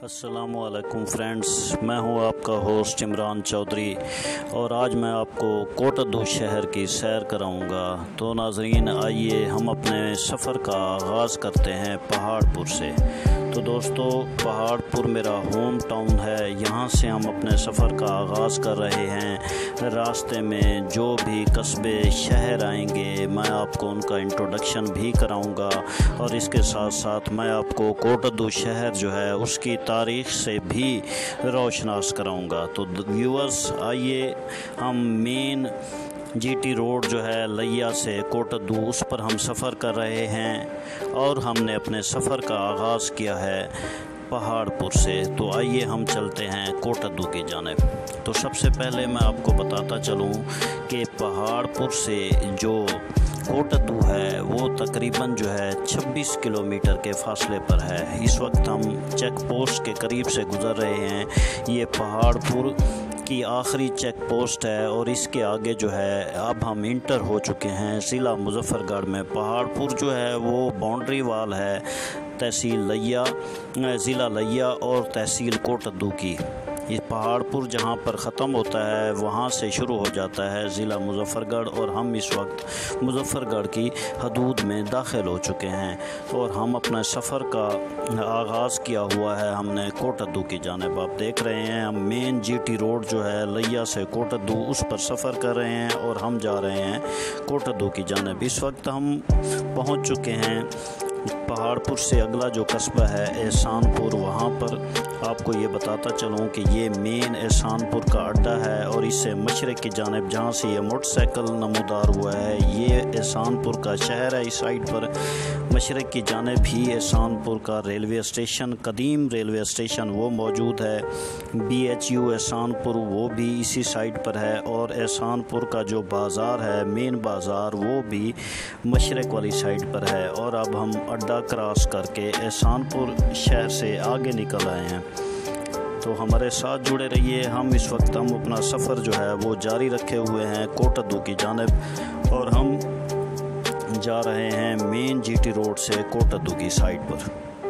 السلام علیکم فرینڈز، میں ہوں آپ کا ہوسٹ عمران چودھری اور آج میں آپ کو کوٹادو شہر کی سیر کراؤں گا۔ تو ناظرین، آئیے ہم اپنے سفر کا آغاز کرتے ہیں پہاڑ پور سے۔ تو دوستو، پہاڑ پور میرا ہوم ٹاؤن ہے، یہاں سے ہم اپنے سفر کا آغاز کر رہے ہیں۔ راستے میں جو بھی قصبے شہر آئیں گے میں آپ کو ان کا انٹروڈکشن بھی کراؤں گا، اور اس کے ساتھ ساتھ میں آپ کو کوٹادو شہر جو ہے اس کی تاریخ سے بھی روشناس کراؤں گا۔ تو ویورز، آئیے ہم مین جی ٹی روڈ جو ہے لیا سے کوٹادو، اس پر ہم سفر کر رہے ہیں اور ہم نے اپنے سفر کا آغاز کیا ہے پہاڑ پور سے۔ تو آئیے ہم چلتے ہیں کوٹادو کی جانب۔ تو سب سے پہلے میں آپ کو بتاتا چلوں کہ پہاڑ پور سے جو کوٹادو ہے وہ تقریباً جو ہے 26 کلومیٹر کے فاصلے پر ہے۔ اس وقت ہم چیک پوسٹ کے قریب سے گزر رہے ہیں۔ یہ پہاڑ پور کی آخری چیک پوسٹ ہے اور اس کے آگے جو ہے اب ہم انٹر ہو چکے ہیں ضلع مظفر گڑھ میں۔ پہاڑ پور جو ہے وہ باؤنڈری وال ہے تحصیل لیا، ضلع لیا اور تحصیل کوٹادو کی۔ یہ پہاڑ پور جہاں پر ختم ہوتا ہے وہاں سے شروع ہو جاتا ہے ضلع مظفر گڑھ، اور ہم اس وقت مظفر گڑھ کی حدود میں داخل ہو چکے ہیں اور ہم اپنے سفر کا آغاز کیا ہوا ہے ہم نے کوٹادو کی جانب۔ آپ دیکھ رہے ہیں ہم مین جی ٹی روڈ جو ہے لیا سے کوٹادو، اس پر سفر کر رہے ہیں اور ہم جا رہے ہیں کوٹادو کی جانب۔ اس وقت ہم پہنچ چکے ہیں پہاڑ پور سے اگلا جو قصبہ ہے احسان پور۔ وہاں پر آپ کو یہ بتاتا چلوں کہ یہ مین احسان پور کا اڈا ہے، اور اس سے مشرق کی جانب جہاں سے یہ موٹر سائیکل نمودار ہوا ہے یہ احسان پور کا شہر ہے۔ اس سائڈ پر مشرق کی جانب ہی احسان پور کا ریلوے اسٹیشن، قدیم ریلوے اسٹیشن وہ موجود ہے۔ بی ایچ یو احسان پور وہ بھی اسی سائڈ پر ہے، اور احسان پور کا جو بازار ہے مین بازار وہ بھی مشرق والی سائڈ پر ہے۔ اور اب ہم اڈا کراس کر کے احسان پور شہر سے آگے نکل آئے ہیں۔ تو ہمارے ساتھ جڑے رہیے، ہم اس وقت اپنا سفر جو ہے وہ جاری رکھے ہوئے ہیں کوٹادو کی جانب، اور ہم جا رہے ہیں مین جی ٹی روڈ سے کوٹادو کی سائڈ پر۔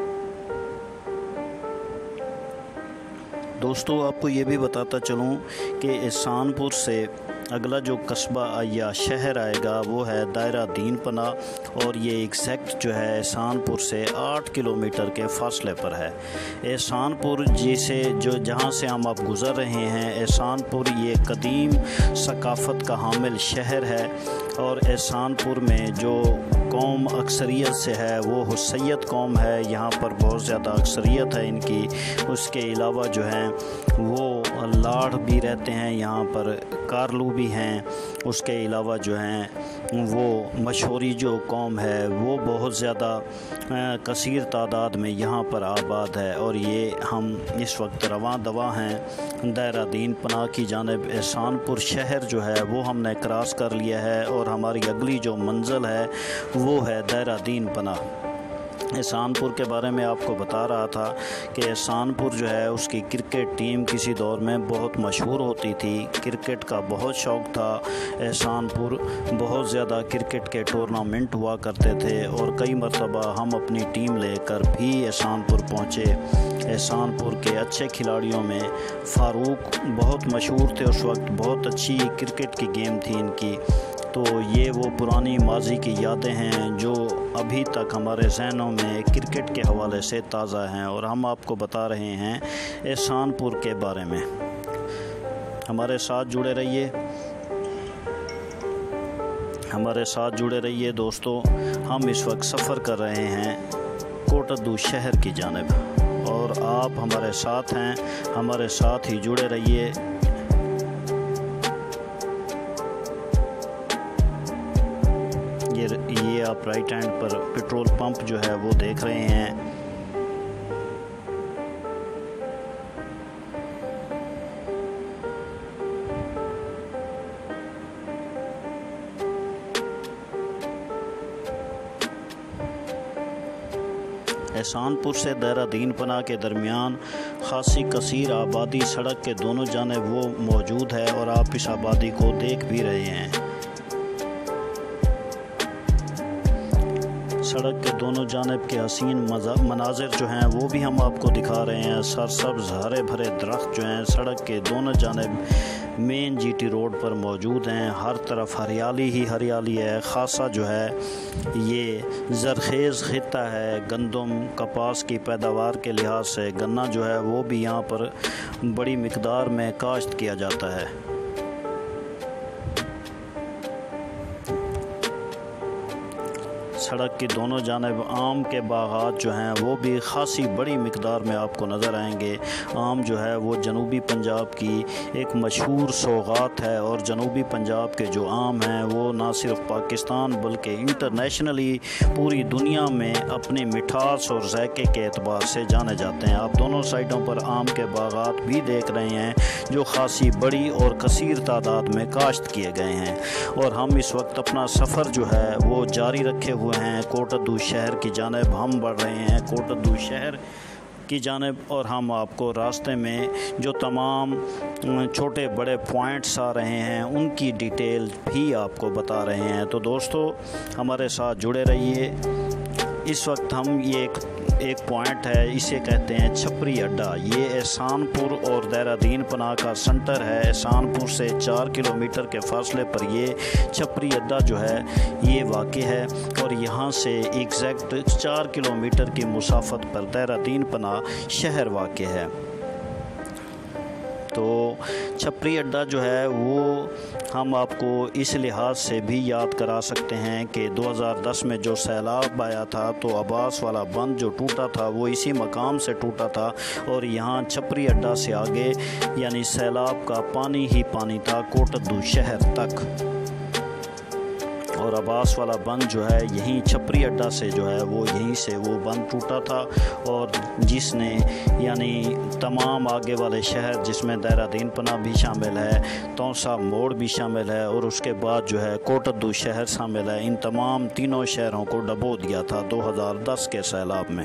دوستو، آپ کو یہ بھی بتاتا چلوں کہ احسان پور سے اگلا جو قصبہ یا شہر آئے گا وہ ہے دائرہ دین پناہ، اور یہ ایگزیکٹ جو ہے احسان پور سے 8 کلومیٹر کے فاصلے پر ہے۔ احسان پور جہاں سے ہم اب گزر رہے ہیں، احسان پور یہ قدیم ثقافت کا حامل شہر ہے، اور احسان پور میں جو قوم اکثریت سے ہے وہ حسیت قوم ہے۔ یہاں پر بہت زیادہ اکثریت ہے ان کی۔ اس کے علاوہ جو ہیں وہ لاڑ بھی رہتے ہیں یہاں پر، کارلو بھی ہیں۔ اس کے علاوہ جو ہیں وہ مشہوری جو قوم ہے وہ بہت زیادہ کثیر تعداد میں یہاں پر آباد ہے، اور یہ ہم اس وقت رواں دواں ہیں دائرہ دین پناہ کی جانب۔ احسان پور شہر جو ہے وہ ہم نے کراس کر لیا ہے، اور ہماری اگلی جو منزل ہے وہ ہے دائرہ دین پناہ۔ احسان پور کے بارے میں آپ کو بتا رہا تھا کہ احسان پور جو ہے اس کی کرکٹ ٹیم کسی دور میں بہت مشہور ہوتی تھی، کرکٹ کا بہت شوق تھا احسان پور، بہت زیادہ کرکٹ کے ٹورنامنٹ ہوا کرتے تھے، اور کئی مرتبہ ہم اپنی ٹیم لے کر بھی احسان پور پہنچے۔ احسان پور کے اچھے کھلاڑیوں میں فاروق بہت مشہور تھے اس وقت، بہت اچھی کرکٹ کی گیم تھی ان کی۔ تو یہ وہ پرانی ماضی کی یادیں ہیں جو ابھی تک ہمارے ذہنوں میں کرکٹ کے حوالے سے تازہ ہیں، اور ہم آپ کو بتا رہے ہیں احسان پور کے بارے میں۔ ہمارے ساتھ جڑے رہیے دوستو، ہم اس وقت سفر کر رہے ہیں کوٹادو شہر کی جانب، اور آپ ہمارے ساتھ ہیں، ہمارے ساتھ ہی جڑے رہیے۔ یہ آپ رائٹ ہینڈ پر پیٹرول پمپ جو ہے وہ دیکھ رہے ہیں۔ احسان پور سے دائرہ دین پناہ کے درمیان خاصی کثیر آبادی سڑک کے دونوں جانب وہ موجود ہے، اور آپ اس آبادی کو دیکھ بھی رہے ہیں۔ سڑک کے دونوں جانب کے حسین مناظر جو ہیں وہ بھی ہم آپ کو دکھا رہے ہیں۔ سرسبز ہرے بھرے درخت جو ہیں سڑک کے دونوں جانب مین جی ٹی روڈ پر موجود ہیں۔ ہر طرف ہریالی ہی ہریالی ہے۔ خاصا جو ہے یہ زرخیز خطہ ہے۔ گندم کپاس کی پیداوار کے لحاظ سے گنا جو ہے وہ بھی یہاں پر بڑی مقدار میں کاشت کیا جاتا ہے۔ سڑک کی دونوں جانب آم کے باغات جو ہیں وہ بھی خاصی بڑی مقدار میں آپ کو نظر آئیں گے۔ آم جو ہے وہ جنوبی پنجاب کی ایک مشہور سوغات ہے، اور جنوبی پنجاب کے جو آم ہیں وہ نہ صرف پاکستان بلکہ انٹرنیشنلی پوری دنیا میں اپنی مٹھاس اور ذائقے کے اعتبار سے جانے جاتے ہیں۔ آپ دونوں سائڈوں پر آم کے باغات بھی دیکھ رہے ہیں جو خاصی بڑی اور کثیر تعداد میں کاشت کیے گئے ہیں، اور ہم اس وقت اپنا سفر جو ہے وہ جاری رکھے ہوئے ہیں۔ کوٹ ادو شہر کی جانب ہم بڑھ رہے ہیں، کوٹ ادو شہر کی جانب، اور ہم آپ کو راستے میں جو تمام چھوٹے بڑے پوائنٹس آ رہے ہیں ان کی ڈیٹیل بھی آپ کو بتا رہے ہیں۔ تو دوستو ہمارے ساتھ جڑے رہیے۔ اس وقت ہم یہ ایک پوائنٹ ہے، اسے کہتے ہیں چھپری اڈا۔ یہ احسان پور اور دہرادین پناہ کا سنٹر ہے۔ احسان پور سے 4 کلومیٹر کے فاصلے پر یہ چھپری اڈا جو ہے یہ واقع ہے، اور یہاں سے ایگزیکٹ 4 کلومیٹر کی مسافت پر دہرادین پناہ شہر واقع ہے۔ تو چھپری اڈا جو ہے وہ ہم آپ کو اس لحاظ سے بھی یاد کرا سکتے ہیں کہ 2010 میں جو سیلاب آیا تھا تو عباس والا بند جو ٹوٹا تھا وہ اسی مقام سے ٹوٹا تھا، اور یہاں چھپری اڈا سے آگے یعنی سیلاب کا پانی ہی پانی تھا کوٹ ادو شہر تک، اور عباس والا بند جو ہے یہیں چھپری اڈا سے جو ہے وہ یہیں سے وہ بند ٹوٹا تھا، اور جس نے یعنی تمام آگے والے شہر جس میں دہرادین پناہ بھی شامل ہے، تونسا موڑ بھی شامل ہے، اور اس کے بعد جو ہے کوٹ ادو شہر شامل ہے، ان تمام تینوں شہروں کو ڈبو دیا تھا 2010 کے سیلاب میں۔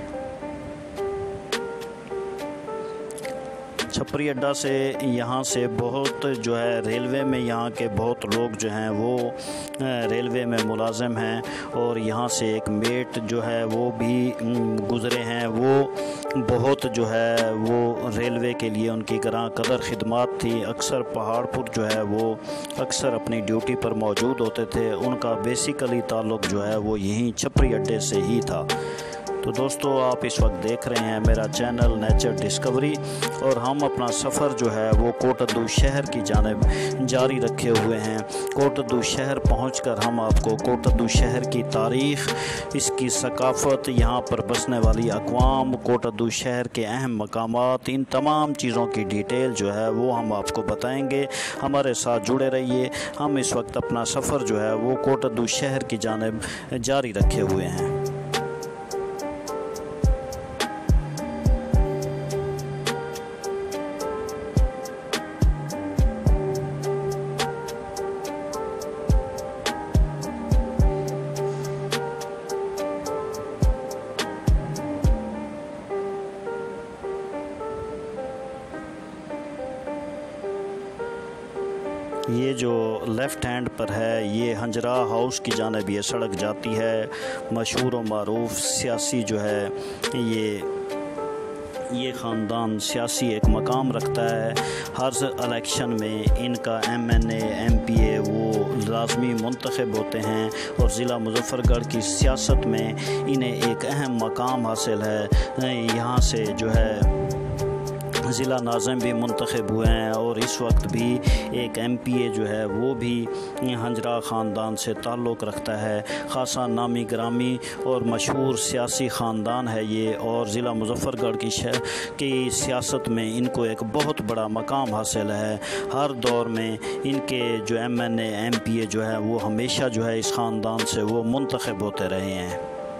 چھپری اڈا سے یہاں سے بہت جو ہے ریلوے میں یہاں کے بہت لوگ جو ہیں وہ ریلوے میں ملازم ہیں، اور یہاں سے ایک میٹ جو ہے وہ بھی گزرے ہیں۔ وہ بہت جو ہے وہ ریلوے کے لیے ان کی قدر خدمات تھی۔ اکثر پہاڑ پور جو ہے وہ اکثر اپنی ڈیوٹی پر موجود ہوتے تھے، ان کا بیسیکلی تعلق جو ہے وہ یہیں چھپری اڈے سے ہی تھا۔ تو دوستو آپ اس وقت دیکھ رہے ہیں میرا چینل نیچر ڈسکوری، اور ہم اپنا سفر جو ہے وہ کوٹ ادو شہر کی جانب جاری رکھے ہوئے ہیں۔ کوٹ ادو شہر پہنچ کر ہم آپ کو کوٹ ادو شہر کی تاریخ، اس کی ثقافت، یہاں پر بسنے والی اقوام، کوٹ ادو شہر کے اہم مقامات، ان تمام چیزوں کی ڈیٹیل جو ہے وہ ہم آپ کو بتائیں گے۔ ہمارے ساتھ جڑے رہیے۔ ہم اس وقت اپنا سفر جو ہے وہ کوٹ ادو شہر کی جانب جاری رکھے ہوئے ہیں۔ یہ جو لیفٹ ہینڈ پر ہے یہ ہنجرا ہاؤس کی جانب یہ سڑک جاتی ہے۔ مشہور و معروف سیاسی جو ہے یہ خاندان سیاسی ایک مقام رکھتا ہے۔ ہر الیکشن میں ان کا MNA MPA وہ لازمی منتخب ہوتے ہیں، اور ضلع مظفر گڑھ کی سیاست میں انہیں ایک اہم مقام حاصل ہے۔ یہاں سے جو ہے ضلع ناظم بھی منتخب ہوئے ہیں، اور اس وقت بھی ایک MPA جو ہے وہ بھی ہنجرا خاندان سے تعلق رکھتا ہے۔ خاصا نامی گرامی اور مشہور سیاسی خاندان ہے یہ، اور ضلع مظفر گڑھ کی سیاست میں ان کو ایک بہت بڑا مقام حاصل ہے۔ ہر دور میں ان کے جو MNA MPA جو ہے وہ ہمیشہ جو ہے اس خاندان سے وہ منتخب ہوتے رہے ہیں۔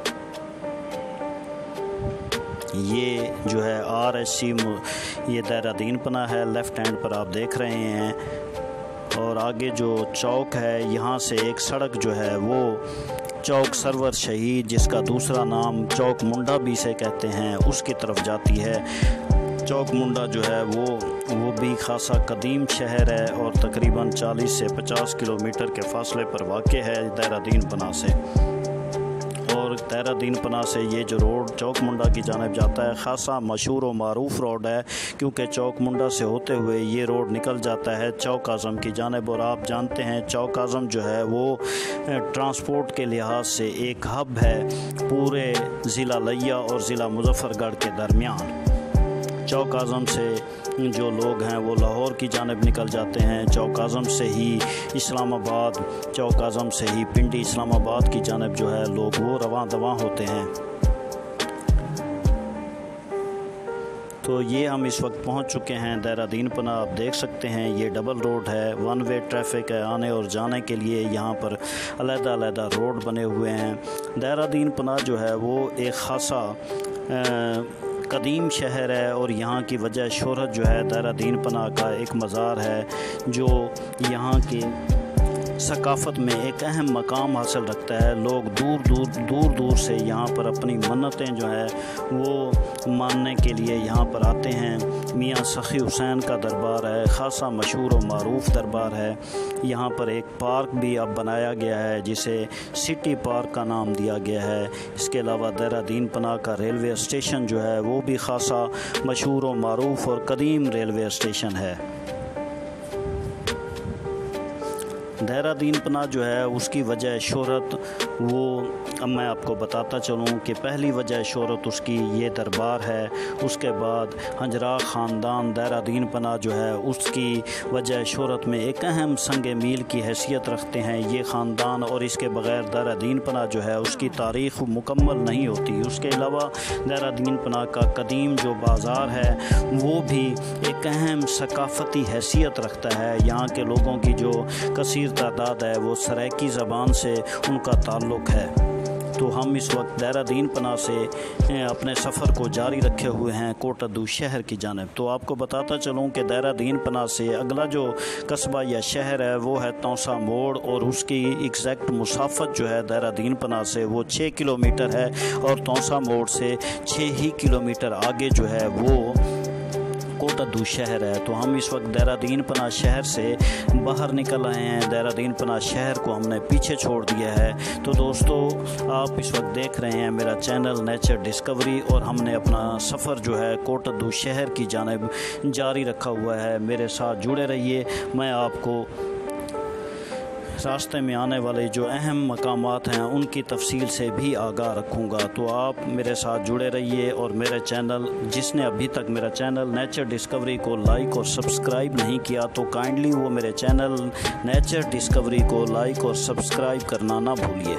یہ جو ہے RSC یہ دہرادین پناہ ہے، لیفٹ ہینڈ پر آپ دیکھ رہے ہیں، اور آگے جو چوک ہے یہاں سے ایک سڑک جو ہے وہ چوک سرور شہید، جس کا دوسرا نام چوک منڈا بھی سے کہتے ہیں، اس کی طرف جاتی ہے۔ چوک منڈا جو ہے وہ بھی خاصا قدیم شہر ہے، اور تقریباً 40 سے 50 کلومیٹر کے فاصلے پر واقع ہے دہرادین پناہ سے، اور देहरादीन पना से ये जो रोड चौक मुंडा की जानिब जाता है ख़ासा मशहूर और मारूफ रोड है, क्योंकि चौक मुंडा से होते हुए ये रोड निकल जाता है चौक आज़म की जानिब। और आप जानते हैं चौक आज़म जो है वो ट्रांसपोर्ट के लिहाज से एक हब है पूरे ज़िला लिया और ज़िला मुजफ्फरगढ़ के दरमियान। चौक आज़म से जो लोग हैं वो लाहौर की जानिब निकल जाते हैं, चौक आज़म से ही इस्लामाबाद, चौक आज़म से ही पिंडी इस्लामाबाद की जानिब जो है लोग वो रवां दवां होते हैं। तो ये हम इस वक्त पहुंच चुके हैं देहरादीन पना। आप देख सकते हैं ये डबल रोड है, वन वे ट्रैफिक है, आने और जाने के लिए यहाँ पर अलग-अलग रोड बने हुए हैं। देहरादीन पना जो है वो एक ख़ासा कदीम शहर है और यहाँ की वजह शोहरत जो है देहरादीन पना का एक मज़ार है जो यहाँ की सकाफ़त में एक अहम मकाम हासिल रखता है। लोग दूर दूर से यहाँ पर अपनी मन्नतें जो है वो मानने के लिए यहाँ पर आते हैं। मियाँ सखी हुसैन का दरबार है, ख़ासा मशहूर और मारूफ दरबार है। यहाँ पर एक पार्क भी अब बनाया गया है जिसे सिटी पार्क का नाम दिया गया है। इसके अलावा देहरादीन पना का रेलवे स्टेशन जो है वो भी ख़ासा मशहूर और मारूफ और कदीम रेलवे स्टेशन है। देहरादीन पना जो है उसकी वजह शोहरत वो अब मैं आपको बताता चलूँ कि पहली वजह शोहरत उसकी ये दरबार है। उसके बाद हंजरा ख़ानदान देहरादीन पना जो है उसकी वजह शोहरत में एक अहम संग मील की हैसियत रखते हैं ये ख़ानदान, और इसके बग़ैर देहरादीन पना जो है उसकी तारीख़ मुकम्मल नहीं होती। उसके अलावा देहरादीन पना का कदीम जो बाज़ार है वो भी एक अहम सकाफ़ती हैसियत रखता है। यहाँ के लोगों की जो कसीर तादाद है वो सराइकी ज़बान से उनका ताल्लुक़ है। तो हम इस वक्त देहरादीन पना से अपने सफ़र को जारी रखे हुए हैं कोटद्दू शहर की जानिब। तो आपको बताता चलूँ कि देहरादीन पना से अगला जो कस्बा या शहर है वो है तौसा मोड़, और उसकी एग्जैक्ट मुसाफत जो है देहरादीन पना से वो 6 किलोमीटर है, और तौसा मोड़ से 6 ही किलोमीटर आगे जो है वो कोटद्दू शहर है। तो हम इस वक्त देहरादीन पना शहर से बाहर निकल आए हैं, देहरादीन पना शहर को हमने पीछे छोड़ दिया है। तो दोस्तों आप इस वक्त देख रहे हैं मेरा चैनल नेचर डिस्कवरी, और हमने अपना सफ़र जो है कोटद्दू शहर की जानिब जारी रखा हुआ है। मेरे साथ जुड़े रहिए, मैं आपको रास्ते में आने वाले जो अहम मकामात हैं उनकी तफसील से भी आगाह रखूँगा। तो आप मेरे साथ जुड़े रहिए, और मेरे चैनल जिसने अभी तक मेरा चैनल नेचर डिस्कवरी को लाइक और सब्सक्राइब नहीं किया तो काइंडली वो मेरे चैनल नेचर डिस्कवरी को लाइक और सब्सक्राइब करना ना भूलिए।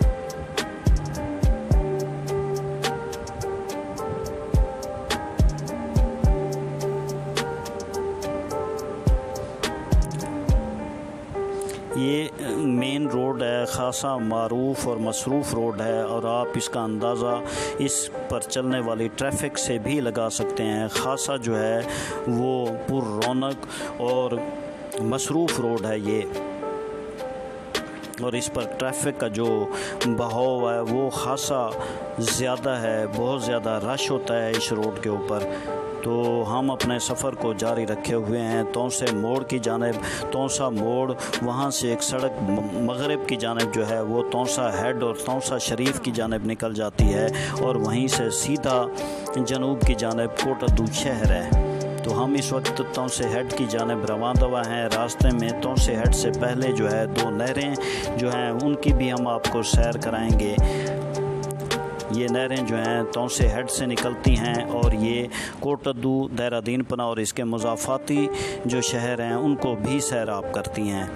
ये मेन रोड है, ख़ासा मारूफ और मसरूफ़ रोड है, और आप इसका अंदाज़ा इस पर चलने वाली ट्रैफिक से भी लगा सकते हैं। ख़ासा जो है वो पुररौनक और मसरूफ़ रोड है ये, और इस पर ट्रैफिक का जो बहाव है वो ख़ासा ज़्यादा है, बहुत ज़्यादा रश होता है इस रोड के ऊपर। तो हम अपने सफ़र को जारी रखे हुए हैं तौसे मोड़ की जानिब। तौसा मोड़ वहाँ से एक सड़क मगरिब की जानिब जो है वो तौसा हेड और तौसा शरीफ की जानिब निकल जाती है, और वहीं से सीधा जनूब की जानिब कोटद्दू शहर है। तो हम इस वक्त तौसे हेड की जानिब रवां दवा हैं। रास्ते में तौसे हेड से पहले जो है 2 नहरें जो हैं उनकी भी हम आपको सैर कराएंगे। ये नहरें जो हैं तौसे हेड से निकलती हैं, और ये कोटद्दू देहरादीन पना और इसके मुज़ाफ़ाती जो शहर हैं उनको भी सैराब करती हैं।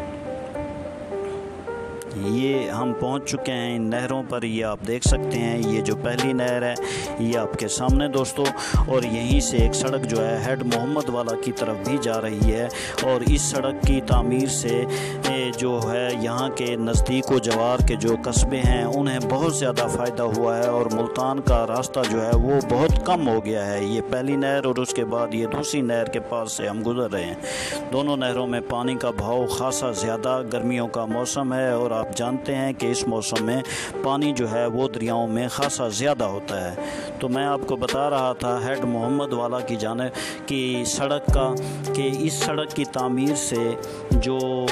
ये हम पहुंच चुके हैं इन नहरों पर। ये आप देख सकते हैं, ये जो पहली नहर है ये आपके सामने दोस्तों, और यहीं से एक सड़क जो है हेड मोहम्मद वाला की तरफ भी जा रही है। और इस सड़क की तामीर से जो है यहाँ के नज़दीक व जवार के जो कस्बे हैं उन्हें बहुत ज़्यादा फ़ायदा हुआ है, और मुल्तान का रास्ता जो है वो बहुत कम हो गया है। ये पहली नहर और उसके बाद ये दूसरी नहर के पास से हम गुज़र रहे हैं। दोनों नहरों में पानी का बहाव ख़ासा ज़्यादा, गर्मियों का मौसम है और आप जानते हैं कि इस मौसम में पानी जो है वो दरियाओं में ख़ासा ज़्यादा होता है। तो मैं आपको बता रहा था हेड मोहम्मद वाला की जाने की सड़क का, कि इस सड़क की तामीर से जो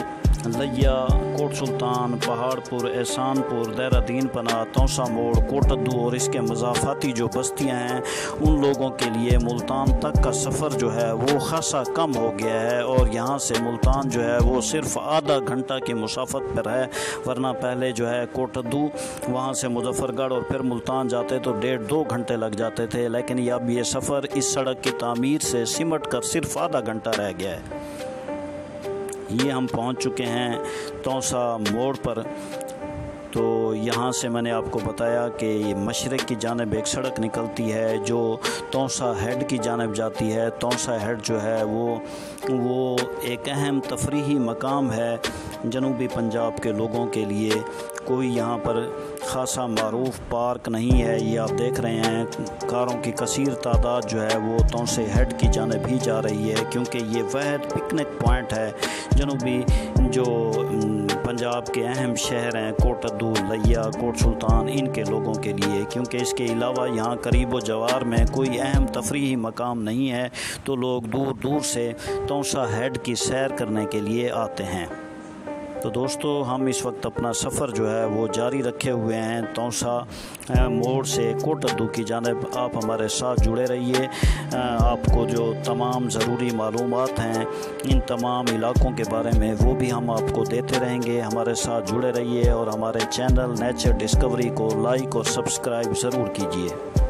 لیا، کوٹ سلطان، پہاڑپور، احسان پور، دہرادین پناہ، توسا موڑ، کوٹدو اور اس کے مضافاتی جو بستیاں ہیں ان لوگوں کے لیے ملتان تک کا سفر جو ہے وہ خاصا کم ہو گیا ہے، اور یہاں سے ملتان جو ہے وہ صرف آدھا گھنٹہ کی مسافت پر ہے، ورنہ پہلے جو ہے کوٹدو وہاں سے مظفر گڑھ اور پھر ملتان جاتے تو 1.5-2 گھنٹے لگ جاتے تھے، لیکن اب یہ سفر اس سڑک کی تعمیر سے سمٹ کر صرف آدھا گھنٹہ رہ گیا ہے۔ یہ ہم پہنچ چکے ہیں توسا موڑ پر۔ تو یہاں سے میں نے آپ کو بتایا کہ مشرق کی جانب ایک سڑک نکلتی ہے جو توسا ہیڈ کی جانب جاتی ہے۔ توسا ہیڈ جو ہے وہ ایک اہم تفریحی مقام ہے جنوبی پنجاب کے لوگوں کے لیے۔ کوئی یہاں پر خاصا معروف پارک نہیں ہے، یہ آپ دیکھ رہے ہیں کاروں کی کثیر تعداد جو ہے وہ توسے ہیڈ کی جانب ہی جا رہی ہے، کیونکہ یہ واحد پکنک پوائنٹ ہے جنوبی جو پنجاب کے اہم شہر ہیں کوٹدو، لیا، کوٹ سلطان، ان کے لوگوں کے لیے، کیونکہ اس کے علاوہ یہاں قریب و جوار میں کوئی اہم تفریحی مقام نہیں ہے، تو لوگ دور دور سے توسا ہیڈ کی سیر کرنے کے لیے آتے ہیں۔ تو دوستو ہم اس وقت اپنا سفر جو ہے وہ جاری رکھے ہوئے ہیں توسا موڑ سے کوٹدو کی جانب۔ آپ ہمارے ساتھ جڑے رہیے، آپ کو جو تمام ضروری معلومات ہیں ان تمام علاقوں کے بارے میں وہ بھی ہم آپ کو دیتے رہیں گے۔ ہمارے ساتھ جڑے رہیے اور ہمارے چینل نیچر ڈسکوری کو لائک اور سبسکرائب ضرور کیجیے۔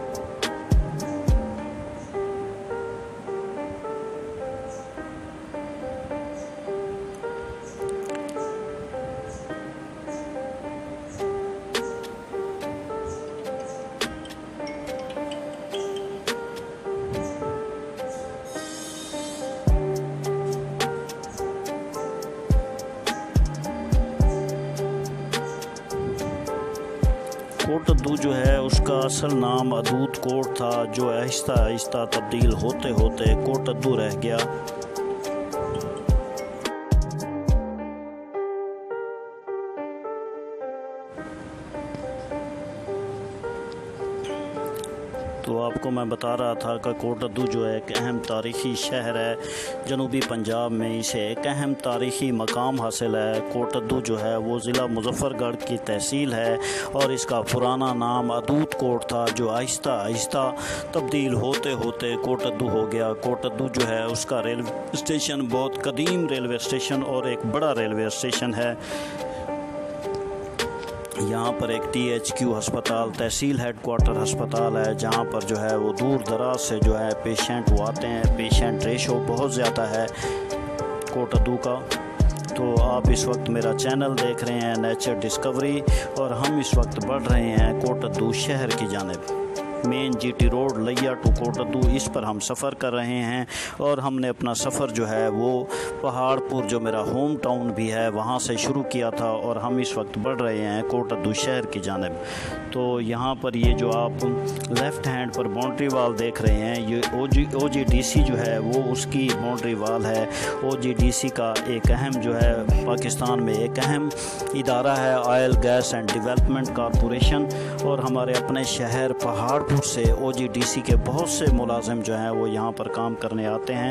کوٹدو جو ہے اس کا اصل نام ادوت کوٹ تھا، جو آہستہ آہستہ تبدیل ہوتے ہوتے کوٹدو رہ گیا۔ تو آپ کو میں بتا رہا تھا کہ کوٹدو جو ہے ایک اہم تاریخی شہر ہے جنوبی پنجاب میں، اسے ایک اہم تاریخی مقام حاصل ہے۔ کوٹدو جو ہے وہ ضلع مظفر گڑھ کی تحصیل ہے اور اس کا پرانا نام ادوت کوٹ تھا، جو آہستہ آہستہ تبدیل ہوتے ہوتے کوٹدو ہو گیا۔ کوٹدو جو ہے اس کا ریلوے اسٹیشن بہت قدیم ریلوے اسٹیشن اور ایک بڑا ریلوے اسٹیشن ہے۔ یہاں پر ایک THQ ہسپتال، تحصیل ہیڈ کوارٹر ہسپتال ہے، جہاں پر جو ہے وہ دور دراز سے جو ہے پیشنٹ وہ آتے ہیں۔ پیشنٹ ریشو بہت زیادہ ہے کوٹدو کا۔ تو آپ اس وقت میرا چینل دیکھ رہے ہیں نیچر ڈسکوری، اور ہم اس وقت بڑھ رہے ہیں کوٹدو شہر کی جانب۔ Main GT road Layyah to Kotaddu, اس پر ہم سفر کر رہے ہیں، اور ہم نے اپنا سفر جو ہے وہ پہاڑپور جو میرا ہوم ٹاؤن بھی ہے وہاں سے شروع کیا تھا، اور ہم اس وقت بڑھ رہے ہیں کوٹدو شہر کی جانب۔ تو یہاں پر یہ جو آپ لیفٹ ہینڈ پر باؤنڈری وال دیکھ رہے ہیں، یہ OGDC جو ہے وہ اس کی باؤنڈری وال ہے۔ OGDC کا ایک اہم جو ہے پاکستان میں ایک اہم ادارہ ہے، oil gas and development corporation, اور ہمارے اپنے شہر پہاڑپور سے OGDC کے بہت سے ملازم جو ہیں وہ یہاں پر کام کرنے آتے ہیں۔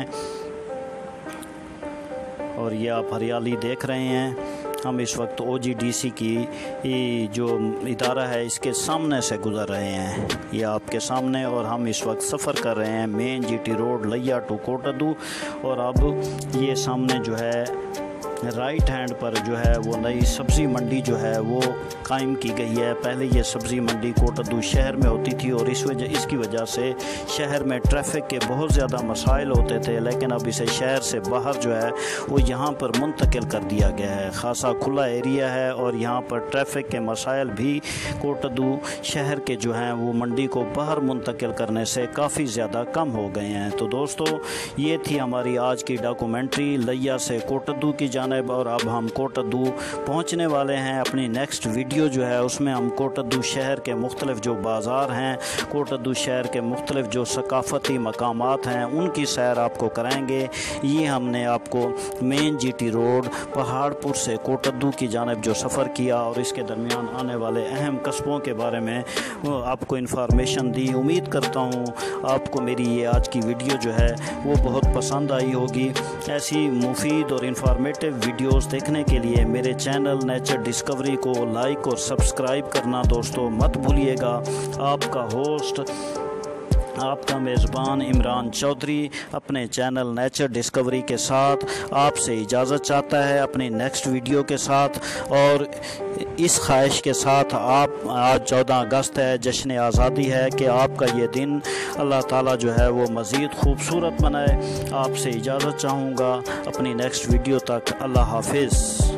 اور یہ آپ ہریالی دیکھ رہے ہیں، ہم اس وقت OGDC کی جو ادارہ ہے اس کے سامنے سے گزر رہے ہیں، یہ آپ کے سامنے، اور ہم اس وقت سفر کر رہے ہیں main GT road Layyah to Kotaddu. اور اب یہ سامنے جو ہے رائٹ ہینڈ پر جو ہے وہ نئی سبزی منڈی جو ہے وہ قائم کی گئی ہے۔ پہلے یہ سبزی منڈی کوٹدو شہر میں ہوتی تھی، اور اس کی وجہ سے شہر میں ٹریفک کے بہت زیادہ مسائل ہوتے تھے، لیکن اب اسے شہر سے باہر جو ہے وہ یہاں پر منتقل کر دیا گیا ہے۔ خاصا کھلا ایریا ہے، اور یہاں پر ٹریفک کے مسائل بھی کوٹدو شہر کے جو ہیں وہ منڈی کو باہر منتقل کرنے سے کافی زیادہ کم ہو گئے ہیں۔ تو دوستو یہ تھی ہماری آج کی ڈاکومنٹری لیا سے کوٹدو کی جانب، اور اب ہم کوٹدو پہنچنے والے ہیں۔ اپنی نیکسٹ ویڈیو جو ہے اس میں ہم کوٹدو شہر کے مختلف جو بازار ہیں، کوٹدو شہر کے مختلف جو ثقافتی مقامات ہیں ان کی سیر آپ کو کرائیں گے۔ یہ ہم نے آپ کو مین GT روڈ پہاڑپور سے کوٹدو کی جانب جو سفر کیا اور اس کے درمیان آنے والے اہم قصبوں کے بارے میں آپ کو انفارمیشن دی۔ امید کرتا ہوں آپ کو میری یہ آج کی ویڈیو جو ہے وہ بہت پسند آئی ہوگی۔ ایسی مفید اور انفارمیٹیو ویڈیوز دیکھنے کے لیے میرے چینل نیچر ڈسکوری کو لائک اور سبسکرائب کرنا دوستو مت بھولیے گا۔ آپ کا ہوسٹ، آپ کا میزبان عمران چودھری اپنے چینل نیچر ڈسکوری کے ساتھ آپ سے اجازت چاہتا ہے اپنی نیکسٹ ویڈیو کے ساتھ، اور اس خواہش کے ساتھ آج 14 اگست ہے، جشن آزادی ہے، کہ آپ کا یہ دن اللہ تعالیٰ جو ہے وہ مزید خوبصورت بنائے۔ آپ سے اجازت چاہوں گا اپنی نیکسٹ ویڈیو تک۔ اللہ حافظ۔